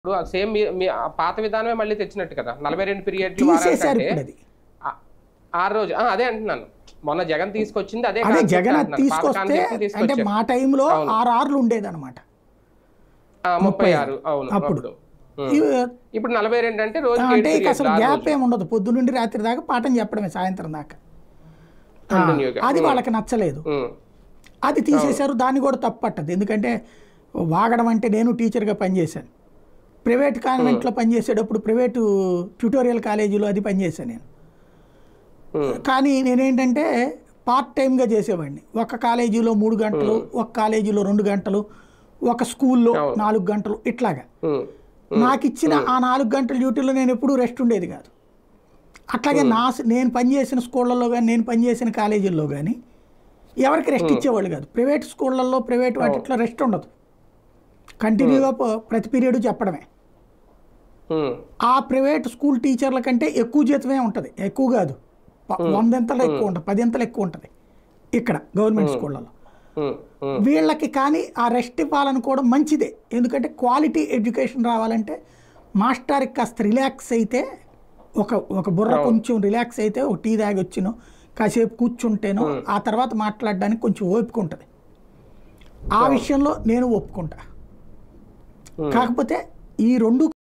ఇప్పుడు సేమ్ మీ పాత విధానమే మళ్ళీ తెచ్చినట్టు కదా 42 పీరియడ్లు తీసేశారు వారానికంటే ఇప్పుడు అది. 6 రోజు అదే అంటున్నాను. మొన్న జగన్ తీసుకొచ్చింది అదే అదే కాన్సెప్ట్ జగన్ అంటున్నాను. పాత తీసుకొస్తే కాన్సెప్ట్‌ని అంటే తీసుకొచ్చారు. మా టైంలో అవును. 6 ఆర్లు ఉండేదన్నమాట. 36 అవును. అప్పుడు అప్పుడు. ఇవి- ఇప్పుడు 42 అంటే రోజుకి 7 అంటే ఇక పీరియడ్లు అసలు 6 గ్యాప్ రోజులు ఏమి ఉండదు. పొద్దు నుండి రాత్రి దాకా పాఠం చెప్పడమే సాయంత్రం దాకా. కంటిన్యూగా. అది వాళ్ళకి నచ్చలేదు. అది తీసేశారు. దాన్ని కూడా తప్పు పట్టదు. ఎందుకంటే వాగడం అంటే నేను టీచర్గా పనిచేశాను. ప్రైవేట్ కాన్వెంట్లో పనిచేసేటప్పుడు ప్రైవేటు ట్యూటోరియల్ కాలేజీలో అది పనిచేశాను నేను. కానీ నేనేంటంటే పార్ట్ టైంగా చేసేవాడిని. ఒక కాలేజీలో 3 గంటలు, ఒక కాలేజీలో 2 గంటలు, ఒక స్కూల్లో 4 గంటలు ఇట్లాగా. నాకు ఇచ్చిన ఆ 4 గంటల డ్యూటీలో నేను ఎప్పుడూ రెస్ట్ ఉండేది కాదు. అట్లాగే నేను పనిచేసిన స్కూళ్ళల్లో కానీ నేను పనిచేసిన కాలేజీల్లో కానీ ఎవరికి రెస్ట్ ఇచ్చేవాళ్ళు కాదు. ప్రైవేట్ స్కూళ్ళల్లో ప్రైవేట్ వాటిట్లో రెస్ట్ ఉండదు. కంటిన్యూగా ప్రతి పీరియడ్ చెప్పడమే. ఆ ప్రైవేట్ స్కూల్ టీచర్ల కంటే ఎక్కువ జీతమే ఉంటుంది. ఎక్కువ కాదు, 100 ఎంతలు ఎక్కువ ఉంటుంది, 10 ఎంతలు ఎక్కువ ఉంటుంది ఇక్కడ గవర్నమెంట్ స్కూళ్ళలో. వీళ్ళకి కానీ ఆ రెస్ట్ ఇవ్వాలనుకోవడం మంచిదే. ఎందుకంటే క్వాలిటీ ఎడ్యుకేషన్ రావాలంటే మాస్టర్కి కాస్త రిలాక్స్ అయితే, ఒక బుర్ర కొంచెం రిలాక్స్ అయితే, ఒక టీ తాగి వచ్చినో కాసేపు కూర్చుంటేనో ఆ తర్వాత మాట్లాడడానికి కొంచెం ఓపిక ఉంటుంది. ఆ విషయంలో నేను ఒప్పుకుంటా. కాకపోతే ఈ రెండు